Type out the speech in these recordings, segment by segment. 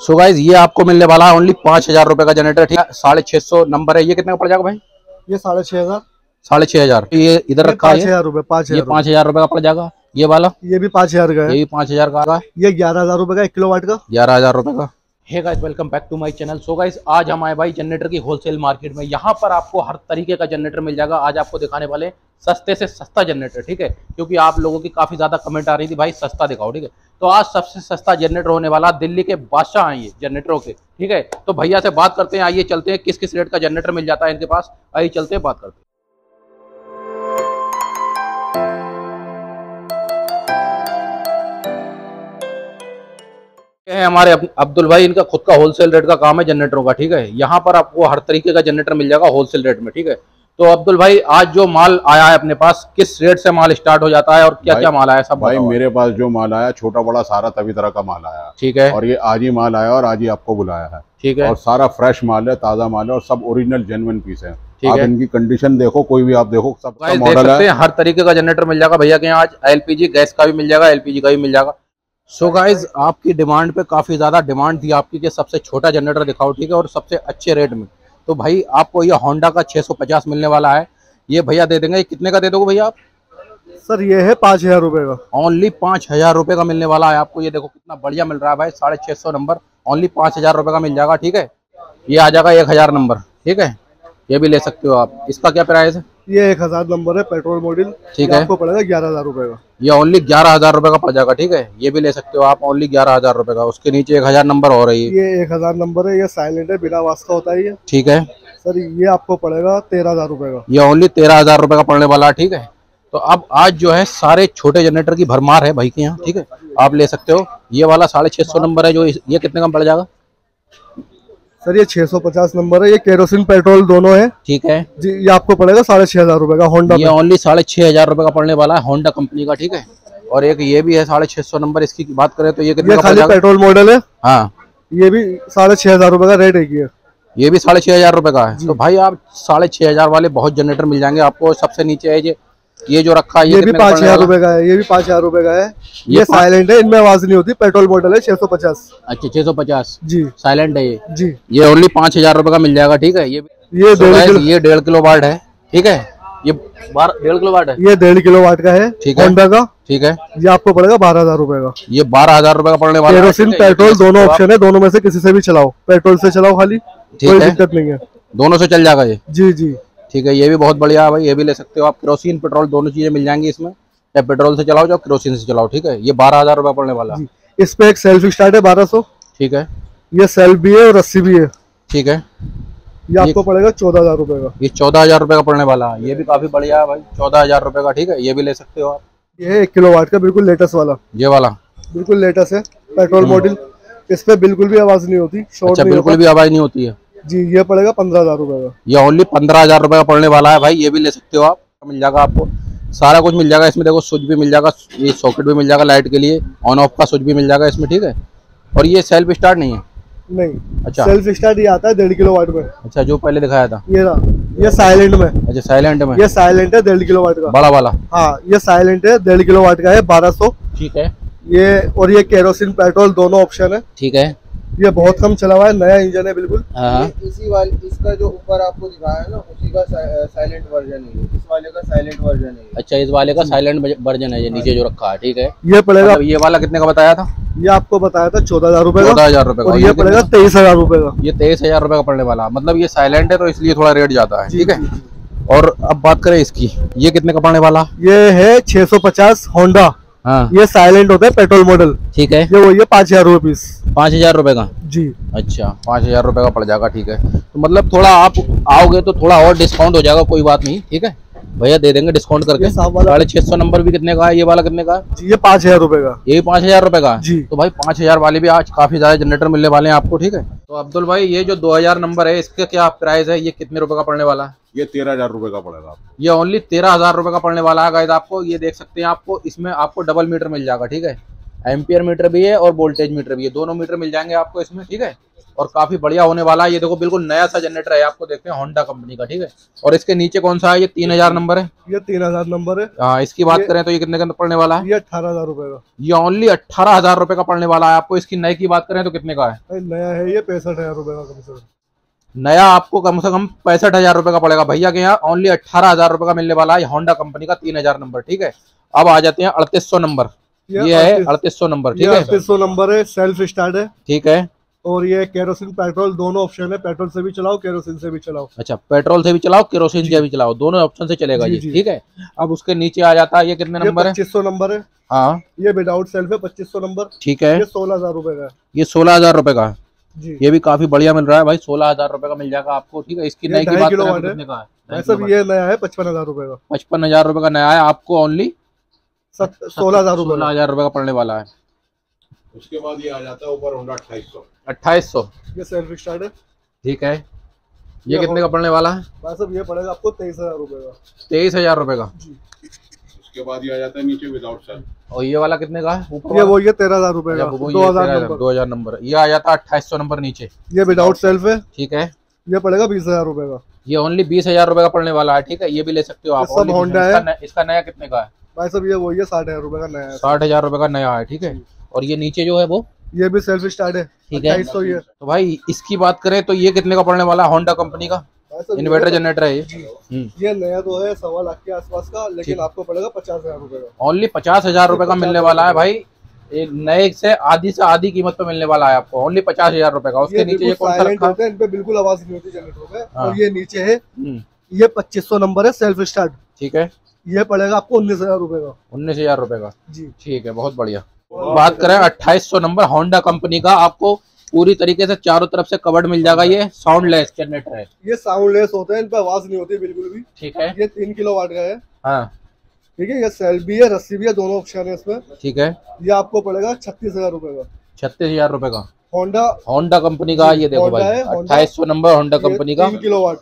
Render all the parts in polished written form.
So guys ये आपको मिलने वाला है ओनली 5,000 रुपए का जनरेटर, ठीक है। 650 नंबर है। ये कितने का पड़ जाएगा भाई? ये 6,500। 6,500। ये इधर रखा है 5,000 रुपए। 5,000। ये 5,000 रुपए का पड़ जाएगा। ये वाला ये भी 5,000 का है। ये भी 5,000 का है। ये 11,000 रुपए का 1 किलोवाट का। 11,000 रुपए का। Hey guys welcome back to my channel. So guys आज हम आए भाई जनरेटर की होलसेल मार्केट में। यहाँ पर आपको हर तरीके का जनरेटर मिल जाएगा। आज आपको दिखाने वाले सस्ते से सस्ता जनरेटर, ठीक है, क्योंकि आप लोगों की काफी ज्यादा कमेंट आ रही थी भाई सस्ता दिखाओ, ठीक है। तो आज सबसे सस्ता जनरेटर होने वाला, दिल्ली के बादशाह आइए जनरेटरों के, ठीक है। तो भैया से बात करते हैं, आइए चलते हैं किस किस रेट का जनरेटर मिल जाता है इनके पास। आइए चलते हैं बात करते हैं। है हमारे अब्दुल भाई, इनका खुद का होलसेल रेट का काम है जनरेटरों का, ठीक है। यहाँ पर आपको हर तरीके का जनरेटर मिल जाएगा होलसेल रेट में, ठीक है। तो अब्दुल भाई आज जो माल आया है अपने पास, किस रेट से माल स्टार्ट हो जाता है और क्या क्या माल आया सब भाई? मेरे पास जो माल आया छोटा बड़ा सारा तभी तरह का माल आया, ठीक है। और ये आज ही माल आया और आज ही आपको बुलाया है, ठीक है। और सारा फ्रेश माल है, ताजा माल है और सब ओरिजिनल जेन्युइन पीस है। आप है। इनकी कंडीशन देखो, कोई भी आप देखो, सब मॉडल है। हर तरीके का जनरेटर मिल जाएगा भैया के यहाँ। आज एलपीजी गैस का भी मिल जाएगा, एलपीजी का भी मिल जाएगा। सो गाइज आपकी डिमांड पे काफी ज्यादा डिमांड थी आपकी कि सबसे छोटा जनरेटर दिखाओ, ठीक है, और सबसे अच्छे रेट में। तो भाई आपको ये होंडा का 650 मिलने वाला है। ये भैया दे देंगे। कितने का दे दोगे भैया आप? सर ये है 5,000 रुपए का। ओनली 5,000 रुपए का मिलने वाला है आपको। ये देखो कितना बढ़िया मिल रहा है भाई। 650 नंबर ओनली 5,000 रुपए का मिल जाएगा, ठीक है। ये आ जाएगा 1,000 नंबर, ठीक है। ये भी ले सकते हो आप। इसका क्या प्राइस है? ये 1,000 नंबर है, पेट्रोल मॉडल, ठीक है। आपको पड़ेगा 11,000 रुपए का। ये ओनली 11,000 रुपए का पड़ जाएगा, ठीक है। ये भी ले सकते हो आप ओनली 11,000 रुपए का। उसके नीचे 1,000 नंबर हो रही है। ये 1,000 नंबर है, ये साइलेंट है, बिना आवाज का होता है ये, ठीक है। सर ये आपको पड़ेगा 13,000 रुपए का। ये ओनली 13,000 रुपए का पड़ने वाला है, ठीक है। तो अब आज जो है सारे छोटे जनरेटर की भरमार है भाई के यहाँ, ठीक है। आप ले सकते हो। ये वाला 650 नंबर है जो, ये कितने का पड़ जाएगा? सर ये 650 नंबर है, ये केरोसिन पेट्रोल दोनों है, ठीक है जी। ये आपको पड़ेगा 6,500 रुपए का होंडा। ये ओनली 6,500 रुपए का पड़ने वाला है होंडा कंपनी का, ठीक है। और एक ये भी है 650 नंबर। इसकी बात करें तो ये कितने का पड़ जाएगा? पेट्रोल मॉडल है, हाँ। ये भी 6,500 रुपए का रेट है। ये भी 6,500 रुपए का है। तो भाई आप 6,500 वाले बहुत जनरेटर मिल जाएंगे आपको। सबसे नीचे है ये जो रखा है, ये भी 5,000 रुपए का है। ये भी 5,000 रुपए का है। ये साइलेंट है, इनमें आवाज नहीं होती, पेट्रोल मॉडल है, 650। अच्छा 650 जी, साइलेंट है ये जी। ये ओनली 5,000 रुपए का मिल जाएगा, ठीक है। ये 1.5 किलो वाट है, ठीक है। ये 1.5 किलो वाट है। ये 1.5 किलो वाट का है, ठीक है, होंडा का, ठीक है। ये आपको पड़ेगा 12,000 रुपए का। ये 12,000 रुपए का पड़ने वाला है। केरोसिन पेट्रोल दोनों ऑप्शन है, दोनों में से किसी से भी चलाओ। पेट्रोल से चलाओ खाली, कोई दिक्कत नहीं है, दोनों से चल जाएगा ये। जी जी, ठीक है। ये भी बहुत बढ़िया है भाई, ये भी ले सकते हो आप। केरोसिन पेट्रोल दोनों चीजें मिल जाएंगी इसमें, चाहे पेट्रोल से चलाओ चाहे केरोसिन से चलाओ, ठीक है। ये 12,000 रुपए पड़ने वाला है। इस पे एक सेल्फ स्टार्ट है 1200, ठीक है। ये सेल्फ भी है और 80 भी है, ठीक है। ये आपको पड़ेगा 14,000 रुपए का। ये 14,000 रुपए का पड़ने वाला है। ये भी काफी बढ़िया है भाई, 14,000 रुपए का, ठीक है। ये भी ले सकते हो आप। ये 1 किलो वाट का बिल्कुल लेटेस्ट वाला, ये वाला बिल्कुल लेटेस्ट है, पेट्रोल मॉडल। इस पे बिल्कुल भी आवाज नहीं होती, शॉर्ट अच्छा, बिल्कुल भी आवाज नहीं होती है जी। ये पड़ेगा 15,000 रुपए का। ये ओनली 15,000 रुपए का पड़ने वाला है भाई। ये भी ले सकते हो आप, मिल जाएगा आपको। सारा कुछ मिल जाएगा इसमें। देखो स्विच भी मिल जाएगा, ये सॉकेट भी मिल जाएगा लाइट के लिए, ऑन ऑफ का स्विच भी मिल जाएगा इसमें, ठीक है। और ये सेल्फ स्टार्ट नहीं है? नहीं। अच्छा, सेल्फ स्टार्ट ये आता है 1.5 किलो वाट में। अच्छा, जो पहले दिखाया था ये साइलेंट में। अच्छा साइलेंट में, ये साइलेंट है 1.5 किलो वाट का, बड़ा वाला, हाँ। ये साइलेंट है 1.5 किलो वाट का है, 1200, ठीक है। ये और ये केरोसिन पेट्रोल दोनों ऑप्शन है, ठीक है। ये बहुत कम चला हुआ है, नया इंजन है बिल्कुल। इसी वाले, इसका जो ऊपर आपको दिखाया है ना, उसी का साइलेंट वर्जन है। इस वाले का साइलेंट वर्जन है। अच्छा, इस वाले का साइलेंट वर्जन है ये नीचे जो रखा है, ठीक है। ये पड़ेगा, ये वाला कितने का बताया था? ये आपको बताया था 14,000 रुपए का। 14,000 रुपए का। ये पड़ेगा 23,000 रुपए का। ये 23,000 रुपए का पड़ने वाला। मतलब ये साइलेंट है तो इसलिए थोड़ा रेट ज्यादा है, ठीक है। और अब बात करें इसकी, ये कितने का पड़ने वाला? ये है 650 होंडा, हाँ। ये साइलेंट होता है, पेट्रोल मॉडल, ठीक है। ये वही है 5,000 रुपए पीस। 5,000 रुपए का जी। अच्छा, 5,000 रुपए का पड़ जाएगा, ठीक है। तो मतलब थोड़ा आप आओगे तो थोड़ा और डिस्काउंट हो जाएगा, कोई बात नहीं, ठीक है। भैया दे देंगे डिस्काउंट करके। 650 नंबर भी कितने का है? ये वाला कितने का है? ये 5,000 रुपए का। ये भी 5,000 रुपए का जी। तो भाई 5,000 वाले भी आज काफी ज्यादा जनरेटर मिलने वाले हैं आपको, ठीक है। तो अब्दुल भाई ये जो 2,000 नंबर है इसका क्या प्राइस है? ये कितने रुपए का पड़ने वाला है? ये 13,000 रुपए का पड़ेगा आपको। ये ओनली 13,000 रुपए का पड़ने वाला है गाइस आपको। ये देख सकते हैं, आपको इसमें आपको डबल मीटर मिल जाएगा, ठीक है। एम्पियर मीटर भी है और वोल्टेज मीटर भी है, दोनों मीटर मिल जाएंगे आपको इसमें, ठीक है। और काफी बढ़िया होने वाला है। ये देखो बिल्कुल नया सा जनरेटर है, आपको देखते हैं होंडा कंपनी का, ठीक है। और इसके नीचे कौन सा है, ये 3000 नंबर है। ये 3000 नंबर है। हाँ, इसकी बात करें तो ये कितने का पड़ने वाला है? ये 18,000 रुपए का। ये ओनली 18,000 रुपए का पड़ने वाला है आपको। इसकी नए की बात करें तो कितने का है? नया है ये 65,000 रुपए का कम से कम। नया आपको कम से कम 65,000 रुपए का पड़ेगा भैया के यहाँ। ओनली 18,000 रुपए का मिलने वाला है होंडा कंपनी का 3000 नंबर, ठीक है। अब आ जाते हैं 3800 नंबर। ये है 3800 नंबर, ठीक है। 3800 नंबर है, सेल्फ स्टार्ट है, ठीक है। और ये केरोसिन पेट्रोल दोनों ऑप्शन है, पेट्रोल से भी चलाओ केरोसिन से भी चलाओ। अच्छा, पेट्रोल से भी चलाओ केरोसिन से भी चलाओ, दोनों ऑप्शन से चलेगा ये, ठीक है। अब उसके नीचे आ जाता है, ये कितने नंबर है? 2500 नंबर है। हाँ, ये विदाउट सेल्फ है 2500 नंबर, ठीक है। ये 16,000 रुपए का। ये 16,000 रुपए का है जी। ये भी काफी बढ़िया मिल रहा है भाई, 16,000 रुपए का मिल जाएगा आपको, ठीक है। इसकी नई की बात करें तो कितने का है? सब ये नया है 55,000 रुपए का। 55,000 रुपए का नया है आपको, ओनली 16,000 रुपए 16,000 रुपए का पड़ने वाला है। उसके बाद ये आ जाता है ऊपर होंडा 2800। 2800, ये सेल्फ स्टार्ट है, ठीक है। ये कितने का पड़ने वाला है? भाई साहब ये पड़ेगा आपको 23,000 रुपए का। 23,000 रुपए का। उसके बाद ये आ जाता है नीचे विदाउट सेल्फ। और ये वाला कितने का है ऊपर? ये 13,000 रुपए का, 2000 नंबर। ये आ जाता है 2800 नंबर नीचे। ये विदाउट सेल्फ है, ठीक है। ये पड़ेगा 20,000 रुपए का। ये ओनली 20,000 रुपए का पड़ने वाला है, ठीक है। ये भी ले सकते हो आप। सब होंडा है। इसका नया कितने का है? भाई साहब ये वही है 60,000 रुपए का नया है। 60,000 रुपए का नया है, ठीक है। और ये नीचे जो है वो, ये भी सेल्फ स्टार्ट है, ठीक है। 2800 ये। तो भाई इसकी बात करें तो ये कितने का पड़ने वाला है? होंडा कंपनी का इन्वर्टर जनरेटर है ये नया तो है 1.25 लाख के आसपास का, लेकिन आपको पड़ेगा 50,000 रुपए का। ओनली 50,000 रुपए का मिलने वाला है भाई। एक नए से आधी कीमत पे मिलने वाला है आपको, ओनली 50,000 रुपए का। उसके नीचे ये कौन सा रखा है? इन पे बिल्कुल आवाज नहीं होती जनरेटर पे। हाँ। और ये नीचे है, ये 2500 नंबर है, सेल्फ स्टार्ट, ठीक है। ये पड़ेगा आपको 19,000 रुपए का। 19,000 रुपए का जी, ठीक है, बहुत बढ़िया। बात करें 2800 नंबर होंडा कंपनी का, आपको पूरी तरीके से चारों तरफ से कवर्ड मिल जाएगा। ये साउंडलेस जनरेटर है, ये साउंडलेस होते हैं, इन पे आवाज नहीं होती बिल्कुल भी, ठीक है। ये 3 किलोवाट का है, हाँ, ठीक है। ये सेल्फ भी है, रस्सी भी है, दोनों ऑप्शन है इसमें, ठीक है। ये आपको पड़ेगा 36,000 रुपए का। 36,000 रुपए का होंडा कंपनी का। ये देखो भाई 2800 नंबर होंडा कंपनी का, 3 किलोवाट।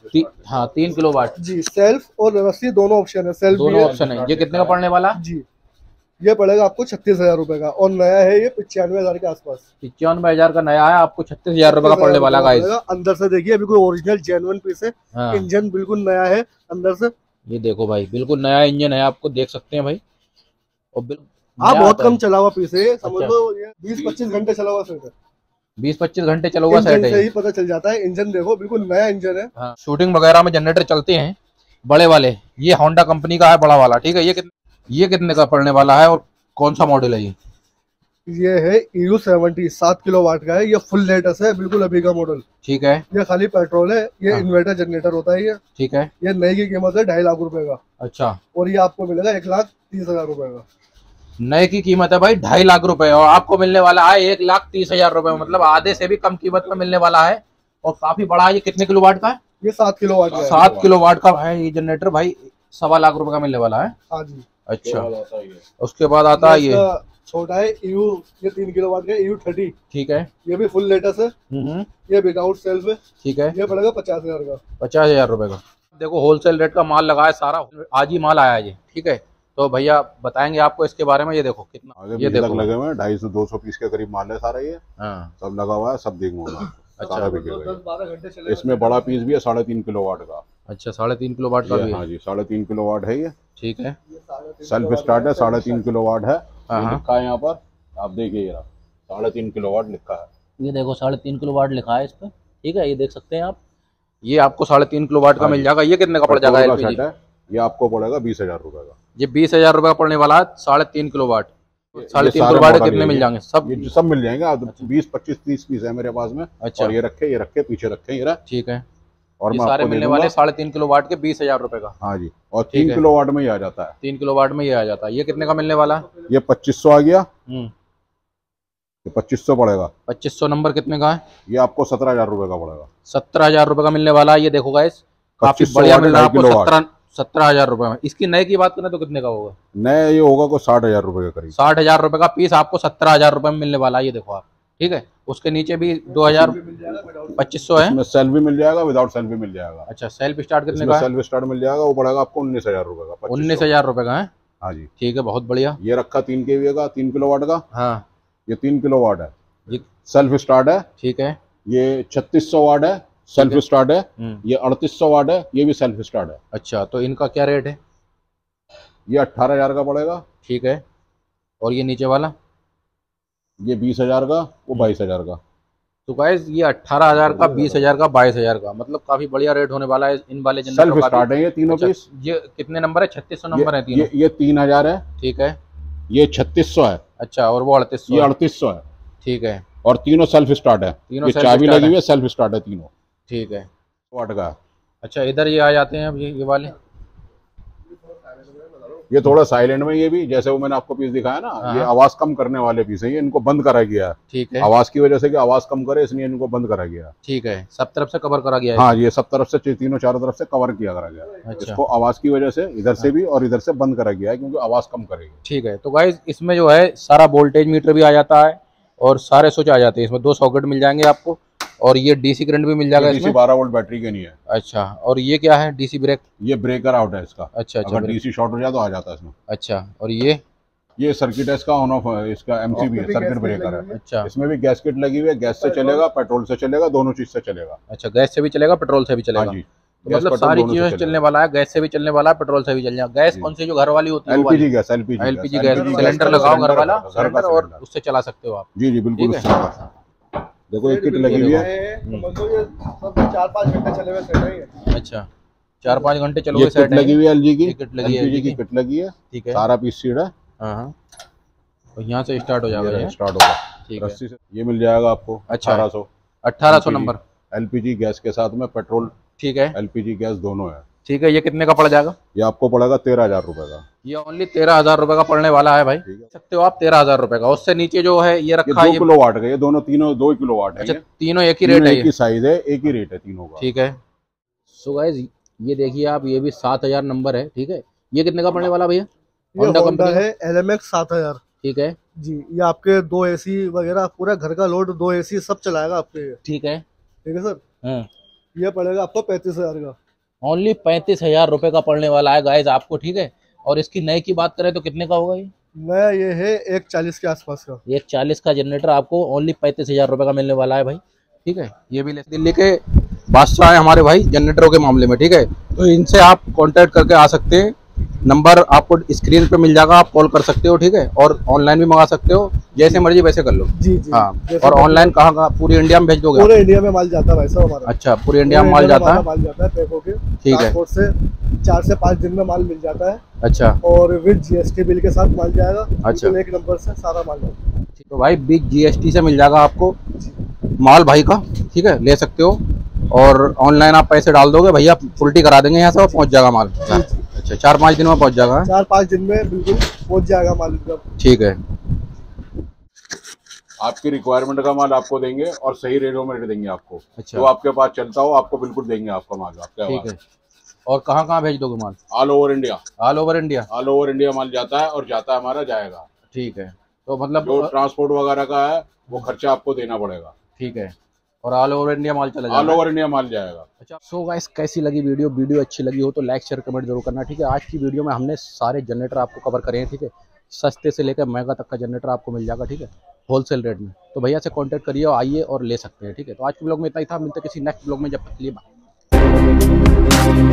हाँ 3 किलोवाट जी, सेल्फ और रस्सी दोनों ऑप्शन है, सेल्फ दोनों ऑप्शन है। ये कितने का पड़ने वाला? जी, ये पड़ेगा आपको 36,000 रुपए का, और नया है ये 95,000 के आसपास। 95,000 का नया है, आपको 36,000 रुपए का पड़ने वाला गाइस। अंदर से देखिए बिल्कुल ओरिजिनल जेन्युइन पीस है। हाँ। इंजन बिल्कुल नया है अंदर से। ये देखो भाई बिल्कुल नया इंजन है, आपको देख सकते हैं भाई। और बहुत कम चला हुआ पीस है, समझ लो 20-25 घंटे चला हुआ सेट है। 20-25 घंटे चला हुआ सेट है, से ही पता चल जाता है। इंजन देखो बिल्कुल नया इंजन है। हाँ। शूटिंग वगैरह में जनरेटर चलते हैं बड़े वाले, ये होंडा कंपनी का है बड़ा वाला, ठीक है। ये कितने का पड़ने वाला है और कौन सा मॉडल है? ये है EU70, 7 किलोवाट का है। ये फुल लेटेस्ट है, बिल्कुल अभी का मॉडल, ठीक है। ये खाली पेट्रोल है, ये हाँ। इन्वर्टर जनरेटर होता है ये, ठीक है। ये नई की कीमत है 2.5 लाख रुपए का। अच्छा, और ये आपको मिलेगा 1,30,000 रुपए का। नए की कीमत है भाई 2.5 लाख रुपए, और आपको मिलने वाला है 1,30,000 रुपए, मतलब आधे से भी कम कीमत में मिलने वाला है। और काफी बड़ा है। ये कितने किलोवाट का है? ये 7 किलोवाट का है। 7 किलोवाट का है ये जनरेटर भाई, 1.25 लाख रुपए का मिलने वाला है। हाँ जी। अच्छा, उसके बाद आता है ये छोटा है EU, ये 3 किलोवाट का EU30, ठीक है। ये भी फुल लेटेस्ट है, ये विदाउट सेल्फ है, ठीक है। ये पड़ेगा 50,000 का। 50,000 रुपए का। देखो होलसेल रेट का माल लगा है सारा, आज ही माल आया है ये, ठीक है। तो भैया बताएंगे आपको इसके बारे में। ये देखो कितना, ये देखो लगे हुए हैं 250-200 पीस के करीब माल है सारा ये। हाँ, सब लगा हुआ है, सब देखूंगा। अच्छा, 10-12 घंटे चलेगा। इसमें बड़ा पीस भी है 3.5 किलोवाट का। अच्छा, 3.5 किलोवाट का भी है। हाँ जी, 3.5 किलोवाट है ये, ठीक है। सेल्फ स्टार्ट है, 3.5 किलोवाट है। हाँ। लिखा है यहाँ पर, आप देखिए ये 3.5 किलोवाट लिखा है। ये देखो 3.5 किलोवाट लिखा है इस पे, ठीक है। ये देख सकते हैं आप, ये आपको 3.5 किलोवाट का मिल जाएगा। ये कितने का पड़ जाएगा LPG? ये आपको पड़ेगा 20,000 रुपए का। ये 20,000 रुपए का पड़ने वाला है 3.5 किलोवाट। 3.5 किलोवाट कितने मिल जाएंगे? सब मिल जाएंगे। आप 20-25-30 पीस है मेरे पास में। अच्छा, और ये रखे पीछे रखे, ये ठीक है। और ये सारे मिलने वाले 3.5 किलोवाट के 20,000 रुपए का। हाँ जी, और 3 किलोवाट में ही आ जाता है। 3 किलोवाट में ये आ जाता है। ये कितने का मिलने वाला है? ये 2500 आ गया, ये 2500 पड़ेगा। 2500 नंबर कितने का है? ये आपको 17,000 रुपए का पड़ेगा। 17,000 रुपए का मिलने वाला है। ये देखो गाइस, काफी बढ़िया मिल रहा है आपको 17,000 रुपए में। इसकी नए की बात करें तो कितने का होगा? नए ये होगा कोई 60,000 रुपए के करीब। 60,000 रुपए का पीस आपको 17,000 रुपए में मिलने वाला है। ये देखो आप, ठीक है। उसके नीचे भी 2,000-2500 है। इसमें सेल्फ भी मिल जाएगा, विदाउट सेल्फ भी मिल जाएगा। अच्छा, सेल्फ स्टार्ट कितने का है? सेल्फ स्टार्ट मिल जाएगा, वो पड़ेगा आपको 19,000 रुपए का। 19,000 रुपए का है। हाँ जी, ठीक है, बहुत बढ़िया। ये रखा 3 kVA का, 3 किलोवाट का। हाँ, ये 3 किलोवाट है, ये सेल्फ स्टार्ट है। ठीक है। ये 3600 वाट है, सेल्फ स्टार्ट है। ये 3800 वाट है, ये भी सेल्फ स्टार्ट है। अच्छा, तो इनका क्या रेट है? ये 18,000 का पड़ेगा। ठीक है। और ये नीचे वाला? ये 20,000 का, वो 22,000 का। तो गाइस ये 18,000 का, 20,000 का, 22,000 का, मतलब काफी बढ़िया रेट होने वाला है इन वाले जनरेटर सेल्फ का। स्टार्ट है ये तीनों अच्छा, पीस। ये कितने नंबर है? 3600 नंबर है तीनों। ये 3000 है। ठीक है। ये 3600 है। अच्छा, और वो 3800? ये 3800 है। ठीक है। और तीनों सेल्फ स्टार्ट है। तीनों ये self चाबी start लगी है। हुई है, सेल्फ स्टार्ट है तीनों। ठीक है। वाट का। अच्छा, इधर ये आ जाते हैं अब ये वाले। ये थोड़ा साइलेंट में, ये भी जैसे वो मैंने आपको पीस दिखाया ना, ये आवाज कम करने वाले पीस है। ये इनको बंद करा गया है। ठीक है। आवाज की वजह से कि आवाज कम करे, इसलिए इनको बंद करा गया है। ठीक है, सब तरफ से कवर करा गया है। हाँ, ये सब तरफ से, तीनों चारों तरफ से कवर किया करा गया है। अच्छा। इसको आवाज की वजह से इधर से भी और इधर से बंद करा गया है, क्योंकि आवाज कम करेगी। ठीक है। तो गाइस इसमें जो है सारा वोल्टेज मीटर भी आ जाता है और सारे स्विच आ जाते हैं। इसमें 2 सॉकेट मिल जाएंगे आपको, और ये डीसी करंट भी मिल जाएगा इसमें। 12 वोल्ट बैटरी के नहीं है। अच्छा, और ये क्या है? DC brake? ये ब्रेकर आउट है इसका। अच्छा अच्छा, अगर डीसी शॉर्ट हो जाए तो आ जाता है इसमें। अच्छा, और ये सर्किट है इसका, ऑन ऑफ है इसका, एमसीबी है, सर्किट ब्रेकर है। अच्छा, इसमें भी गैस किट लगी हुई है। गैस से चलेगा, पेट्रोल से चलेगा, दोनों चीज से चलेगा। अच्छा, गैस से भी चलेगा, पेट्रोल से भी चलेगा? हाँ जी, तो मतलब सारी चीजों से चलने वाला है। गैस से भी चलने वाला है, पेट्रोल से भी चलने वाला। गैस कौन सी जो घर वाली होती है? LPG gas. LPG gas cylinder लगाओ घर वाला, घर का, और उससे चला सकते हो आप। जी जी बिल्कुल। देखो एक किट लगी हुई है। 4-5 घंटे चले हुए सेट है। अच्छा, 4-5 घंटे चलो। ये किट लगी हुई है एलजी की, किट लगी है, एलपीजी की किट लगी है। ठीक है। सारा पीस सीड है। हाँ, तो यहाँ से स्टार्ट हो जाएगा, स्टार्ट होगा। ठीक है। रस्सी से ये मिल जाएगा आपको। अच्छा, 1800 नंबर एलपीजी गैस के साथ में पेट्रोल। ठीक है। एलपीजी गैस दोनों है। ठीक है। ये कितने का पड़ जाएगा? ये आपको पड़ेगा 13,000 रुपए का। ये ओनली 13,000 रुपए का पड़ने वाला है भाई। देख सकते हो आप, 13,000 रुपए का। उससे नीचे जो है ये रखा है, 2 किलोवाट का। ये दोनों तीनों 2 किलोवाट है। अच्छा, तीनों एक ही रेट है? एक ही साइज है, एक ही रेट है तीनों का। ठीक है। सो गाइस ये देखिए आप, ये भी 7,000 नंबर है। ठीक है। ये कितने का पड़ने वाला भैया? होंडा कंपनी है, LMX 7000। ठीक है जी। ये आपके 2 AC वगैरह, पूरा घर का लोड, 2 AC सब चलाएगा आपके। ठीक है। ठीक है सर। ये पड़ेगा आपको 35,000 का। ओनली 35,000 रुपए का पड़ने वाला है गाइस आपको। ठीक है। और इसकी नए की बात करें तो कितने का होगा ये? नया ये है 140 के आसपास का। 140 का जनरेटर आपको ओनली 35,000 रुपए का मिलने वाला है भाई। ठीक है। ये भी दिल्ली के बादशाह है हमारे भाई जनरेटरों के मामले में। ठीक है। तो इनसे आप कांटेक्ट करके आ सकते हैं। नंबर आपको स्क्रीन पे मिल जाएगा, आप कॉल कर सकते हो। ठीक है। और ऑनलाइन भी मंगा सकते हो, जैसे मर्जी वैसे कर लो। जी जी। हाँ। और ऑनलाइन कहाँ पूरी इंडिया में भेज दोगे? पूरे इंडिया में माल जाता है भाई साहब हमारा। अच्छा, पूरी इंडिया में माल जाता है? माल जाता है पैक होके। ठीक है। ट्रांसपोर्ट से 4 से 5 दिन में माल मिल जाता है। अच्छा। और विद GST बिल के साथ माल जाएगा। अच्छा। एक नंबर से सारा माल जाएगा। तो भाई बिग GST से मिल जाएगा आपको माल भाई का। ठीक है, ले सकते हो। और ऑनलाइन आप पैसे डाल दोगे, भैया उल्टी करा देंगे यहाँ से और पहुँच जाएगा माल। अच्छा, 4-5 दिन में पहुँच जाएगा? 4-5 दिन में बिल्कुल पहुँच जाएगा माल। ठीक है। आपकी रिक्वायरमेंट का माल आपको देंगे और सही रेटों में देंगे आपको। अच्छा। तो आपके पास चलता हो आपको बिल्कुल देंगे आपका माल। आपके ठीक है। और कहाँ कहाँ भेज दोगे माल? All over India. All over India? All over India माल जाता है, और जाता है हमारा, जाएगा। ठीक है। तो मतलब जो ट्रांसपोर्ट वगैरह का है वो खर्चा आपको देना पड़ेगा। ठीक है। और ऑल ओवर इंडिया माल चला जाएगा? ऑल ओवर इंडिया माल जाएगा। अच्छा। सो गाइस कैसी लगी वीडियो अच्छी लगी हो तो लाइक शेयर कमेंट जरूर करना। ठीक है। आज की वीडियो में हमने सारे जनरेटर आपको कवर करे हैं। ठीक है। सस्ते से लेकर महंगा तक का जनरेटर आपको मिल जाएगा। ठीक है, होलसेल रेट में। तो भैया से कांटेक्ट करिए और आइए और ले सकते हैं। ठीक है। तो आज के ब्लॉग में इतना ही था। मिलते किसी नेक्स्ट ब्लॉग में, जब तक के लिए बाय।